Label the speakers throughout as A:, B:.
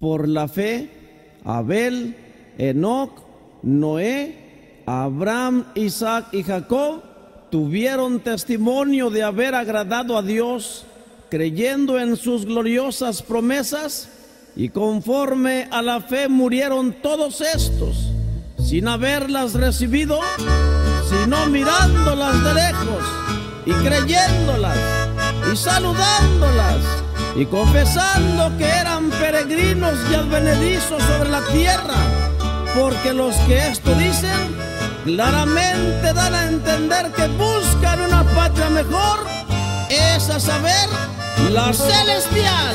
A: Por la fe, Abel, Enoc, Noé, Abraham, Isaac y Jacob tuvieron testimonio de haber agradado a Dios, creyendo en sus gloriosas promesas, y conforme a la fe murieron todos estos, sin haberlas recibido, sino mirándolas de lejos y creyéndolas y saludándolas y confesando que eran peregrinos y advenedizos sobre la tierra, porque los que esto dicen claramente dan a entender que buscan una patria mejor, es a saber, la celestial.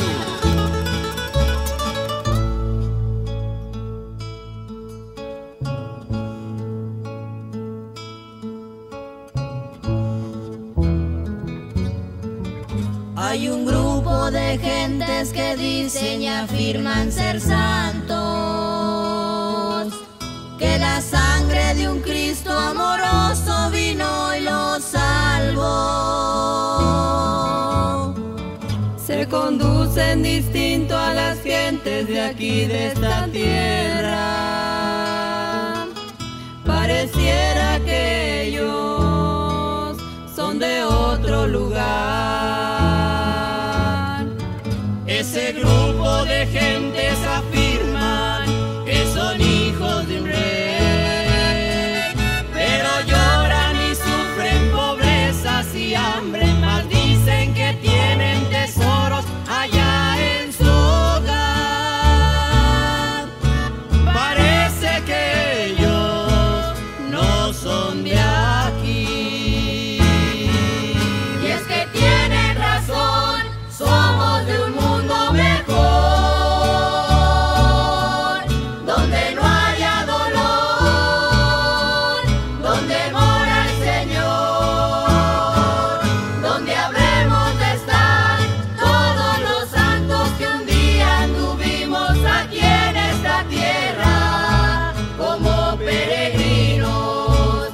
B: Hay un grupo de gentes que dicen y afirman ser santos, que la sangre de un Cristo amoroso vino y los salvó. Se conducen distinto a las gentes de aquí, de esta tierra. Pareciera que ellos son de otro lugar. Ese grupo de gentes afirman que son hijos de un rey, pero lloran y sufren pobrezas y hambre, mas dicen que tienen tesoros allá en su hogar. Parece que ellos no son de aquí. Y es que tienen razón, somos de un mundo mejor, donde no haya dolor, donde mora el Señor, donde habremos de estar todos los santos que un día anduvimos aquí en esta tierra, como peregrinos,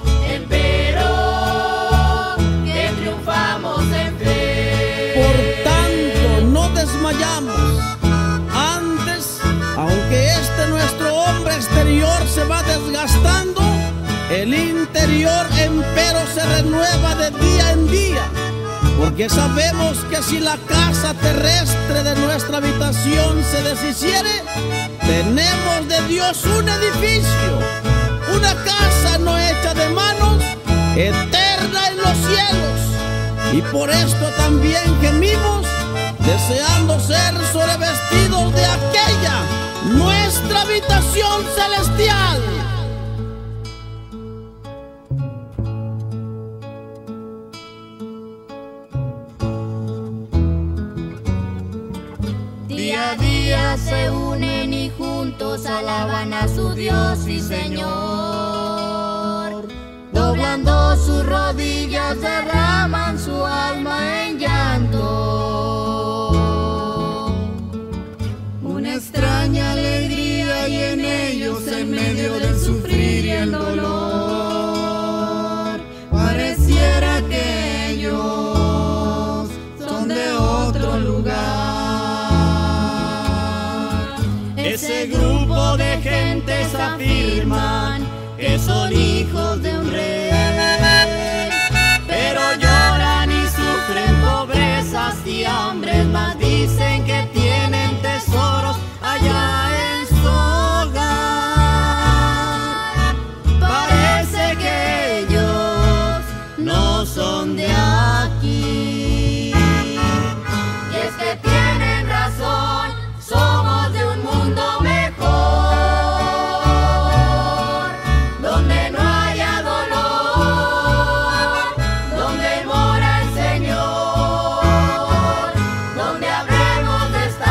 B: empero que triunfamos en fe.
A: Por tanto, no desmayamos. Antes, aunque nuestro hombre exterior se va desgastando, el interior empero se renueva de día en día, porque sabemos que si la casa terrestre de nuestra habitación se deshiciere, tenemos de Dios un edificio, una casa no hecha de manos, eterna en los cielos. Y por esto también gemimos, deseando ser sobrevestidos de aquella, nuestra habitación celestial.
B: Día a día se unen y juntos alaban a su Dios y Señor. Doblando sus rodillas derraman su alma en llanto. Una extraña alegría y en ellos, en medio del sufrir y el dolor, pareciera que ellos son de otro lugar. Ese grupo de gentes afirman que son hijos de un rey, pero lloran y sufren pobrezas y hambres, mas dicen que tienen tesoros allá en su hogar. Parece que ellos no son de aquí. Y es que tienen razón, somos de un mundo mejor, donde no haya dolor, donde mora el Señor, donde habremos de estar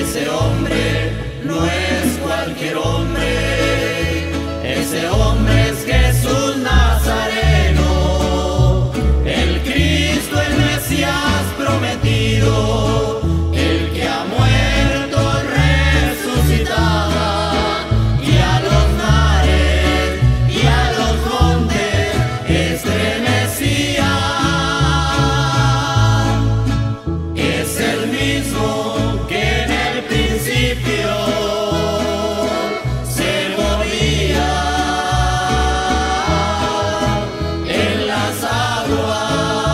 B: Ese hombre no es cualquier hombre, ese hombre es Jesús Nazareno, el Cristo, el Mesías prometido, el que ha muerto, resucitaba, y a los mares y a los montes estremecía. Es el mismo que en el principio se movía en las aguas.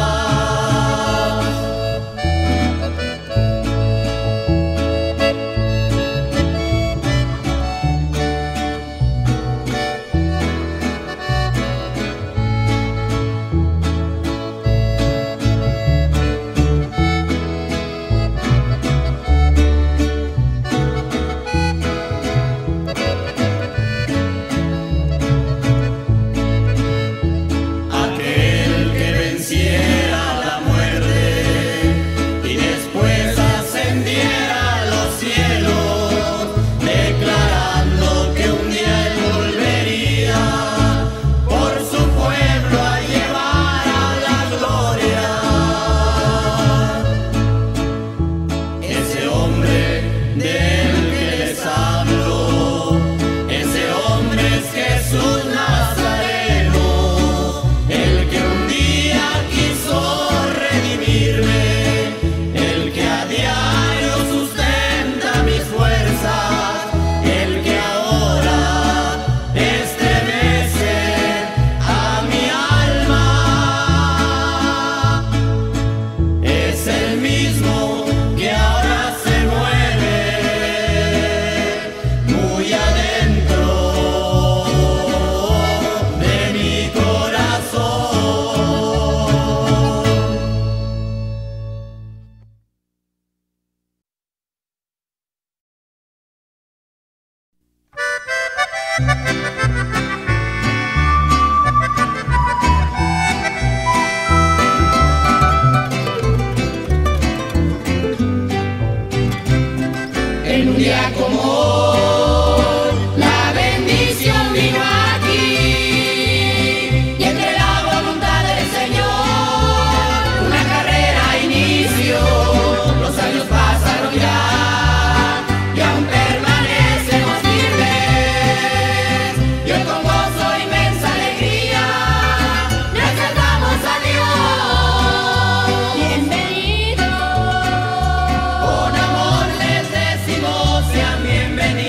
B: Aquel que venciera la muerte y después ascendiera a los cielos, declarando que un día él volvería por su pueblo a llevar a la gloria. Ese hombre del que les hablo, ese hombre es Jesús Nazareno, el que un día quiso redimirme, el que a diario sustenta mis fuerzas, el que ahora estremece a mi alma. Es el mismo que ahora se mueve muy adentro de mi corazón. En un día como hoy, la bendición vino aquí, y entre la voluntad del Señor, una carrera inició. Los años pasaron ya, y aún permanecemos firmes, y hoy con gozo e inmensa alegría, gracias damos a Dios. Bienvenidos. Con amor les decimos sean bienvenidos.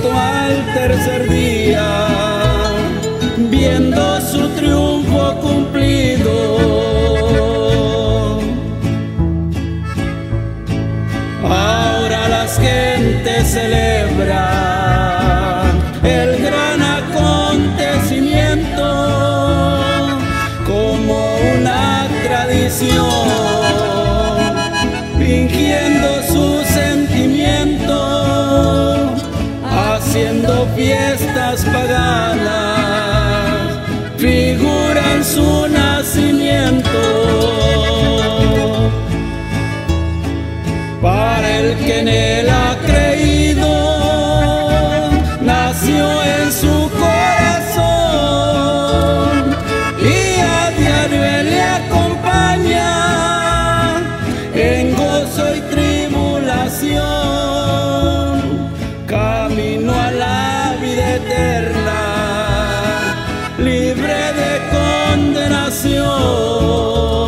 A: resucitó al tercer día, viendo su triunfo cumplido. Ahora las gentes celebran el gran acontecimiento como una tradición, fingiendo su sentimiento, haciendo fiestas paganas, figuran su nacimiento. Para el que en él ha creído, nació en su corazón y a diario él le acompaña en gozo y tribulación, camino a la vida eterna, libre de condenación.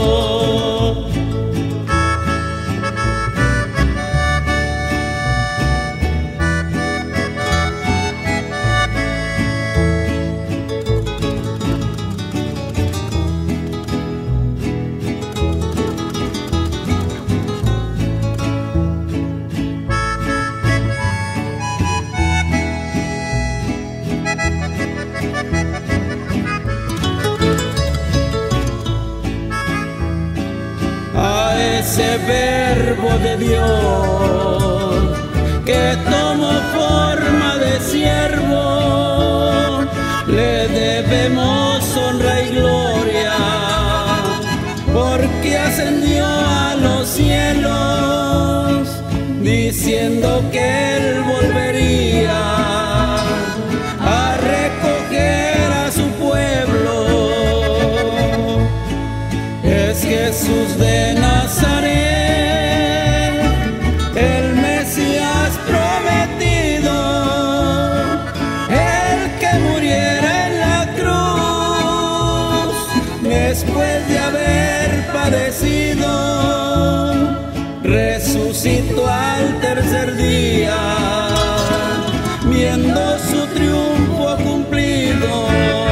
A: Ese verbo de Dios que tomó forma de siervo, le debemos honra y gloria, porque ascendió a los cielos, diciendo que él volvería a recoger a su pueblo. Es Jesús de Nazaret, el Mesías prometido, el que muriera en la cruz, después de haber padecido, resucitó al tercer día, viendo su triunfo cumplido.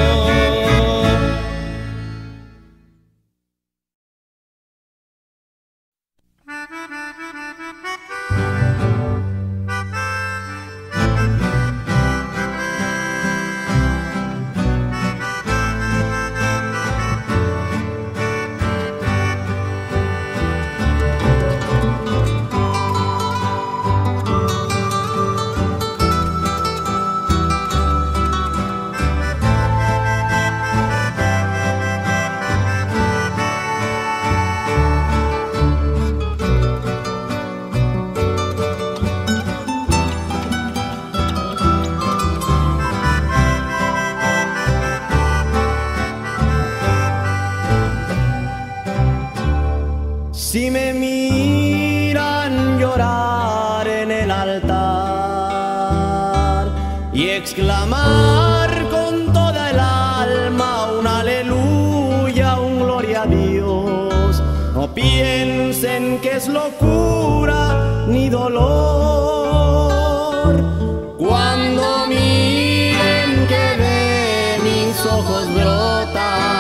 C: Si me miran llorar en el altar y exclamar con toda el alma un aleluya, un gloria a Dios, no piensen que es locura ni dolor. Cuando miren que de mis ojos brotan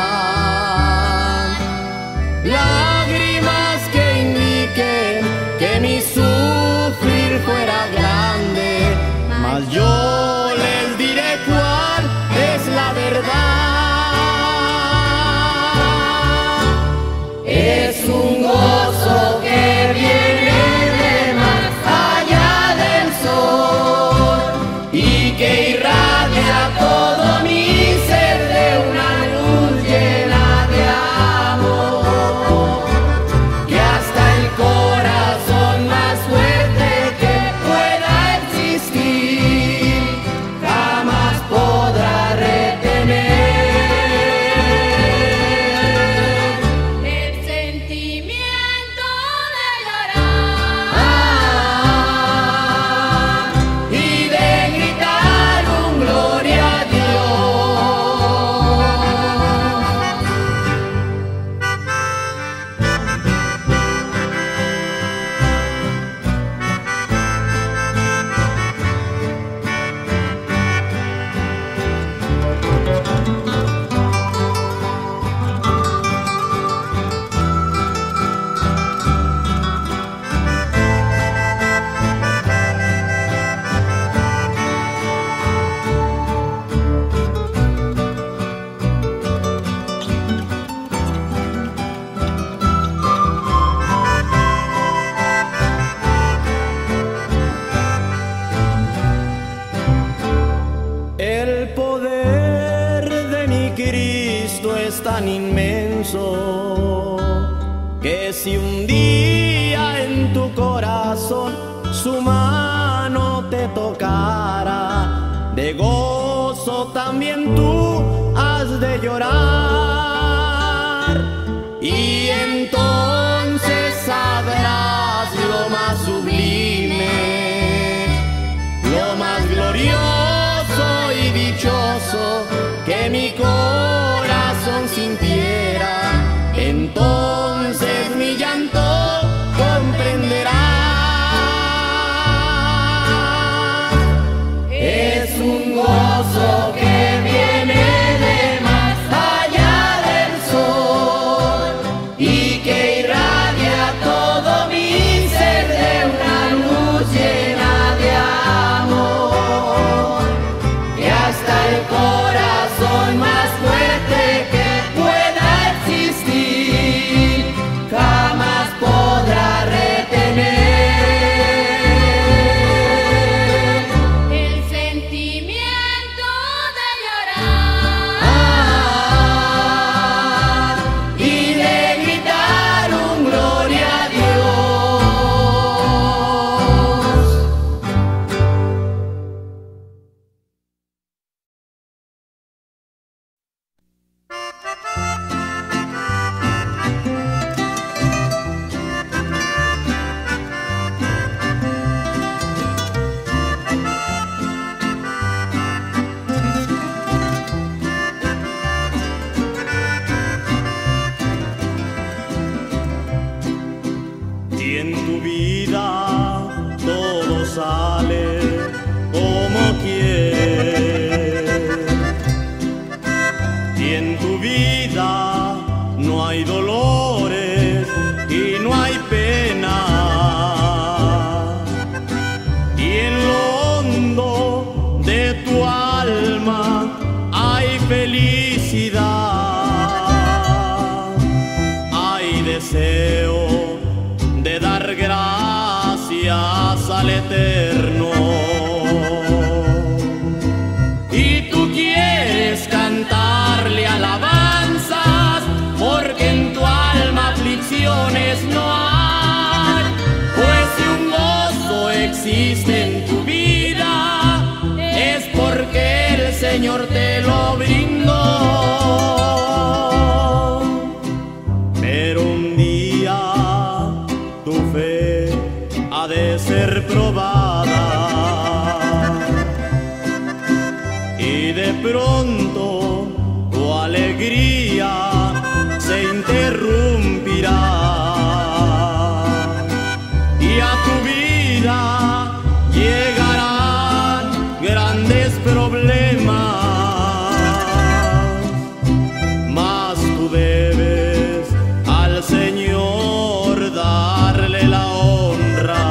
C: lágrimas que indiquen que mi sufrir fuera grande, mas yo les diré cuál es la verdad. Es un gozo que viene de más allá del sol y que irradia todo mi ser de una luz llena de amor, que hasta el corazón más fuerte que pueda existir es tan inmenso que si un día en tu corazón su mano te tocara, de gozo también tú has de llorar, y entonces sabrás lo más sublime, lo más glorioso y dichoso que mi corazón sintiera. Entonces mi llanto comprenderá. Es un gozo que viene de más allá del sol y que irradia todo mi ser de una luz llena de amor, y hasta el corazón más fuerte que pueda existir jamás podrá retener el sentimiento de llorar y de gritar un gloria a Dios. Y en tu vida todo sale como quieres, y en tu vida no hay dolores y no hay pena, y en lo hondo de tu alma hay felicidad, hay deseo de dar gracias al Eterno. Y tú quieres cantarle alabanzas porque en tu alma aflicciones no hay, pues si un gozo existe en tu vida es porque el Señor te lo brindó. Pero un día tu fe ha de ser probada y de pronto tu alegría se interrumpirá y a tu vida llegarán grandes problemas, mas tú debes al Señor darle la honra,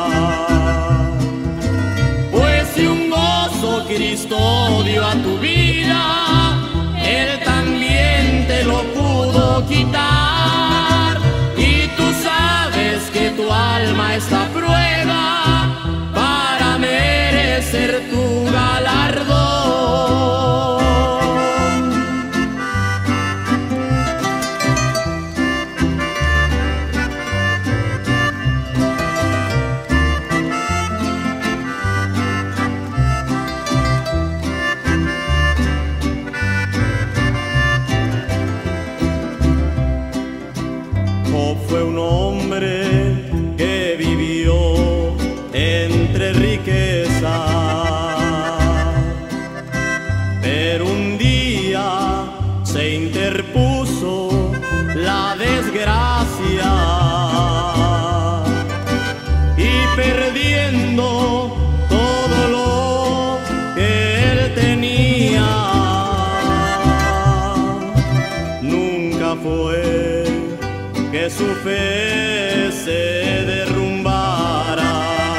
C: pues si un gozo Cristo dio a tu vida, Él también te lo pudo quitar, y tú sabes que tu alma está a prueba para merecer tu galardón. Job fue un hombre que vivió entre riquezas, pero un día se interpuso la desgracia y perdiendo todo lo que él tenía, nunca fue que su fe se derrumbara.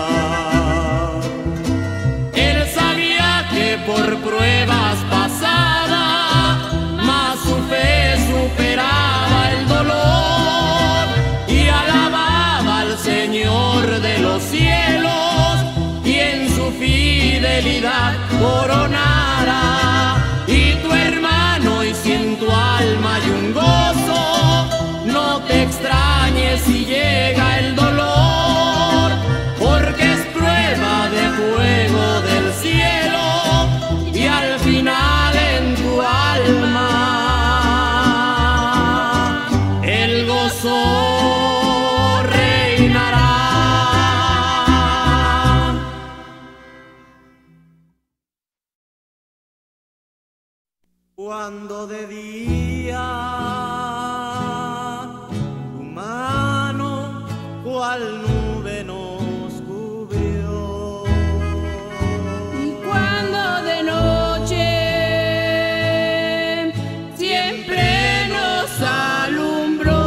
C: Él sabía que por pruebas pasaba, mas su fe superaba el dolor y alababa al Señor de los cielos, y en su fidelidad coronara. Y tu hermano, y si en tu alma Cuando de día tu mano cual nube nos cubrió,
B: y cuando de noche siempre nos alumbró.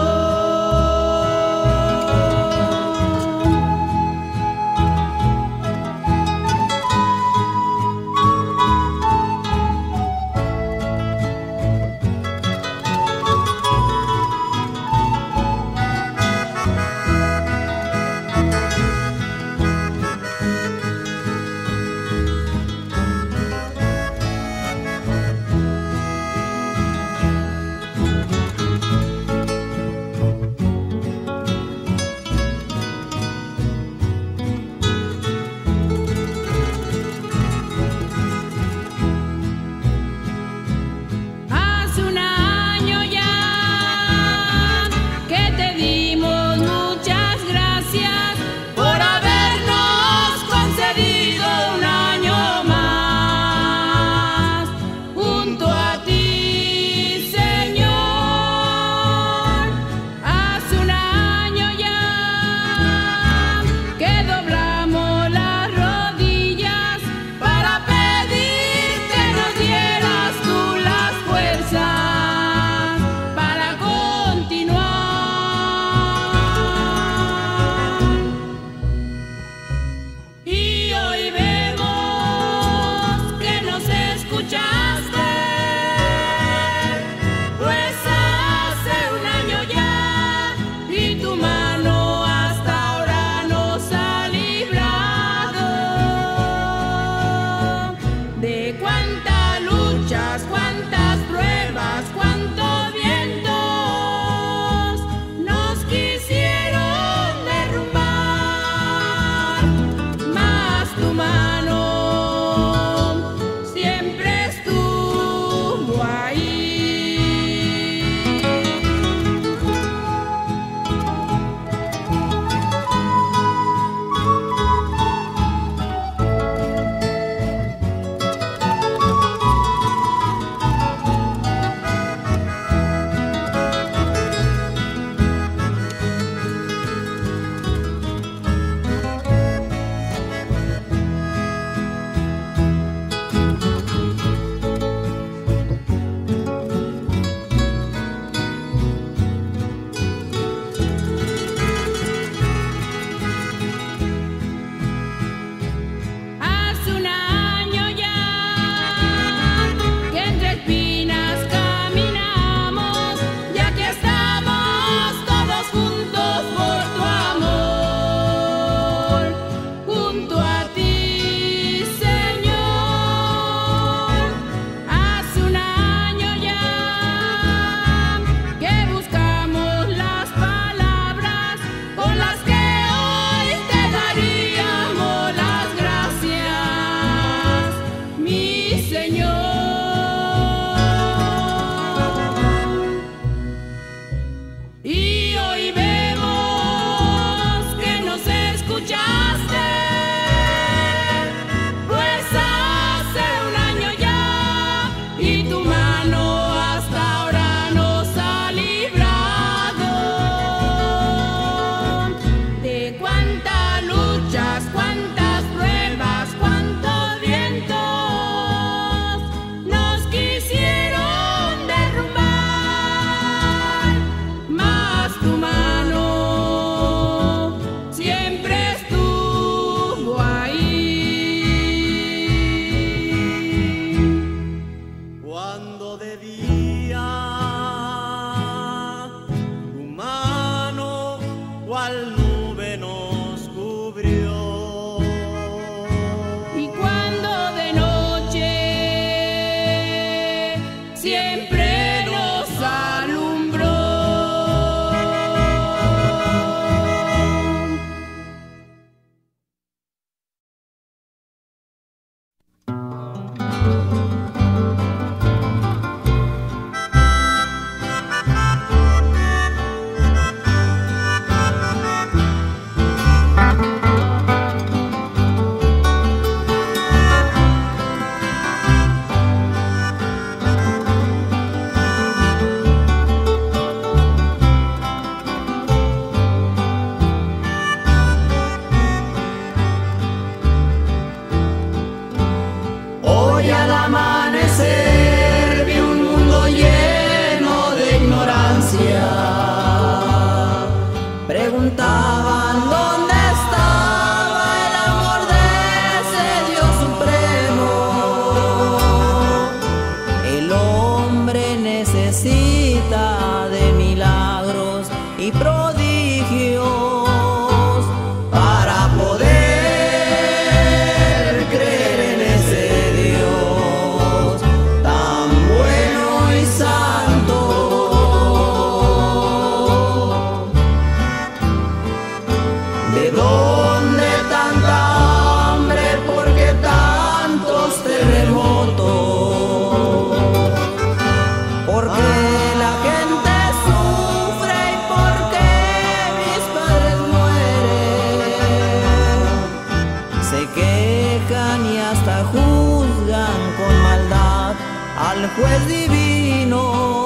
D: hasta juzgan con maldad al juez divino.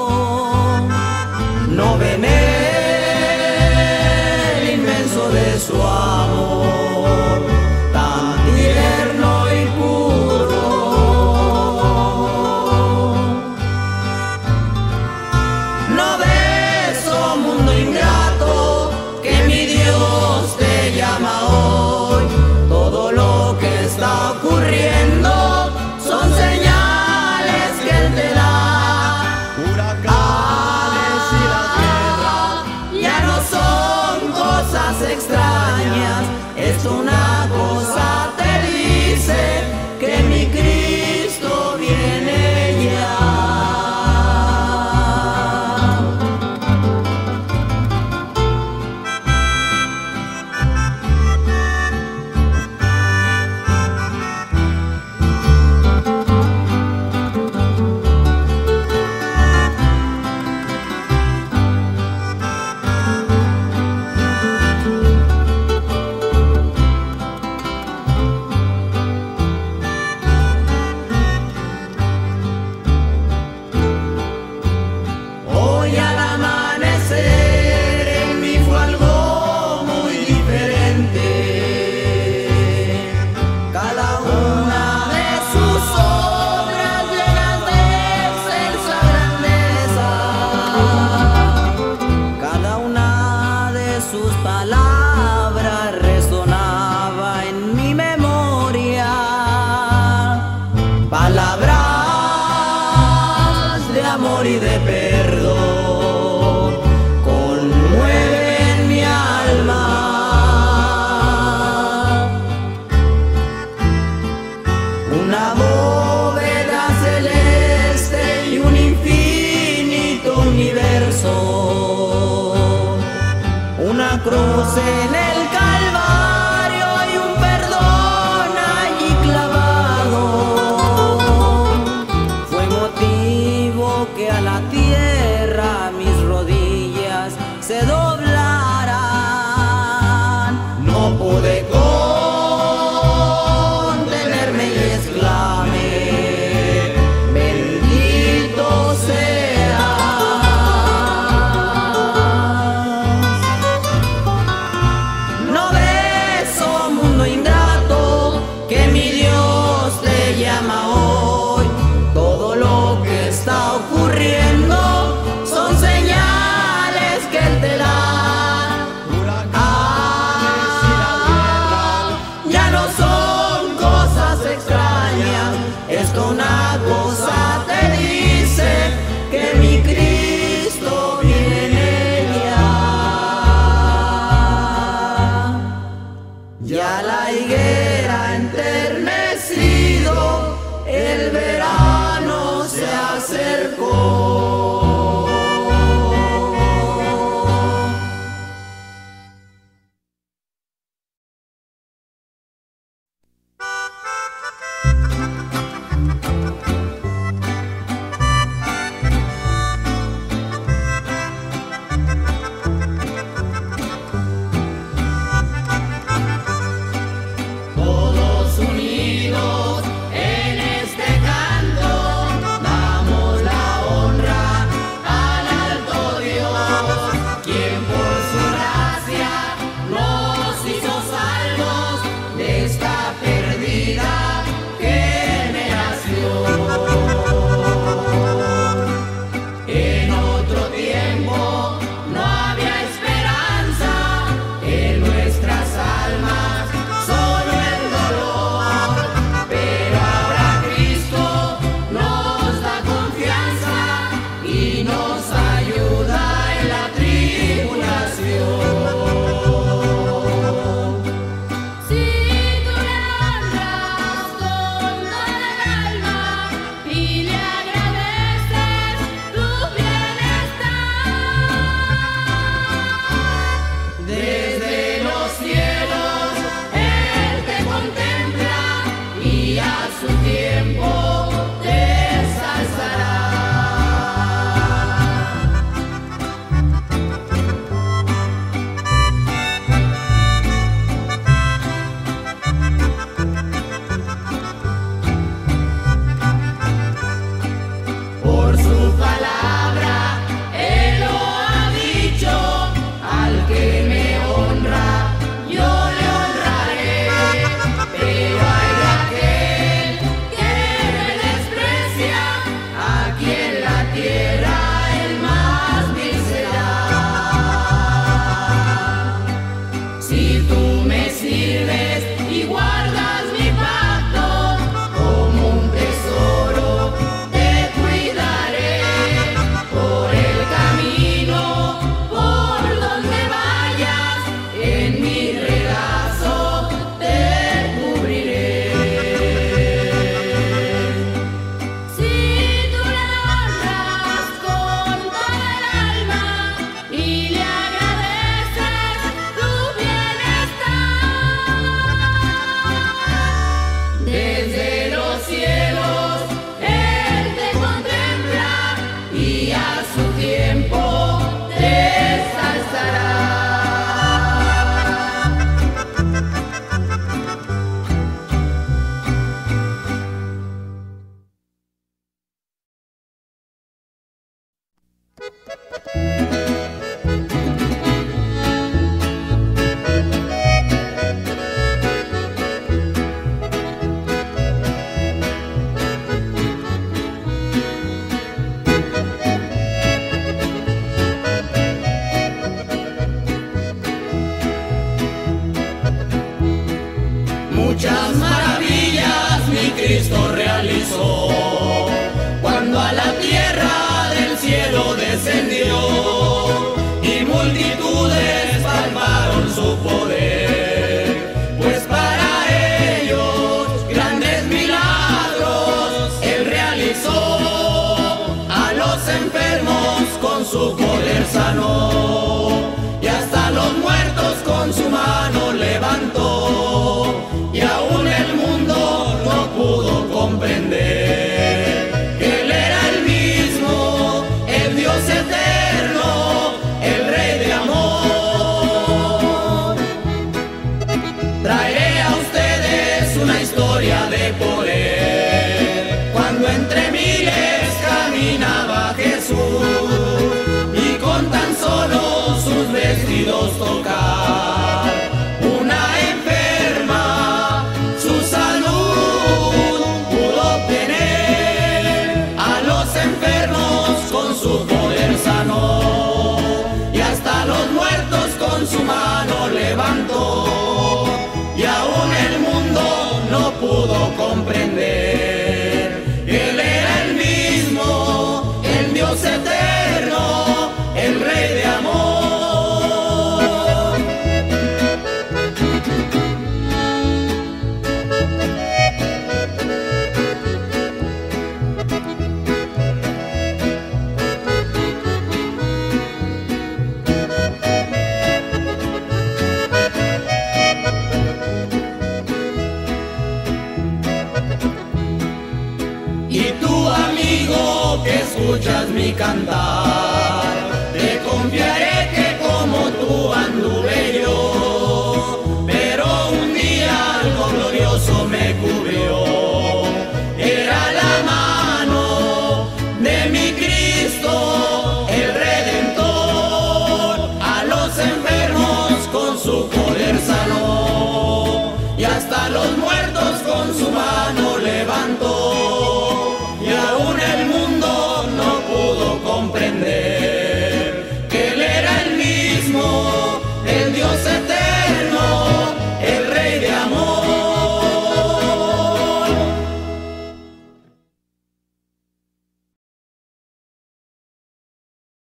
D: No ven el inmenso de su amor, tan tierno y puro. No ves, oh mundo ingrato, que mi Dios te llama hoy. Todo lo que está ocurriendo son señales que Él te da. Huracanes y la tierra ya no son cosas extrañas. Es una cosa te dice que mi Cristo viene ya. Hoy al amanecer en mí fue algo muy diferente. Cada una de sus obras llenas de excelsa grandeza, cada una de sus palabras resonaba en mi memoria. Palabras de amor y de perdón conmueven mi alma. Una bóveda celeste y un infinito universo, una cruz en el Calvario y un perdón allí clavado. Fue motivo que a la tierra mis rodillas se doblaran. No pude contenerme y exclamé: bendito seas.
C: su poder sanó, y hasta los muertos con su mano levantó, y aún el mundo no pudo comprender que Él era el mismo, el Dios eterno, el Rey de amor. Traeré a ustedes una historia de poder, cuando entre miles caminaba Jesús, y con tan solo sus vestidos tocar una enferma, su salud pudo obtener. A los enfermos con su poder sanó, y hasta los muertos con su mano levantó, y aún el mundo no pudo comprender. Él era el mismo, el Dios eterno, el Rey de amor. Y tú, amigo, que escuchas mi cantar,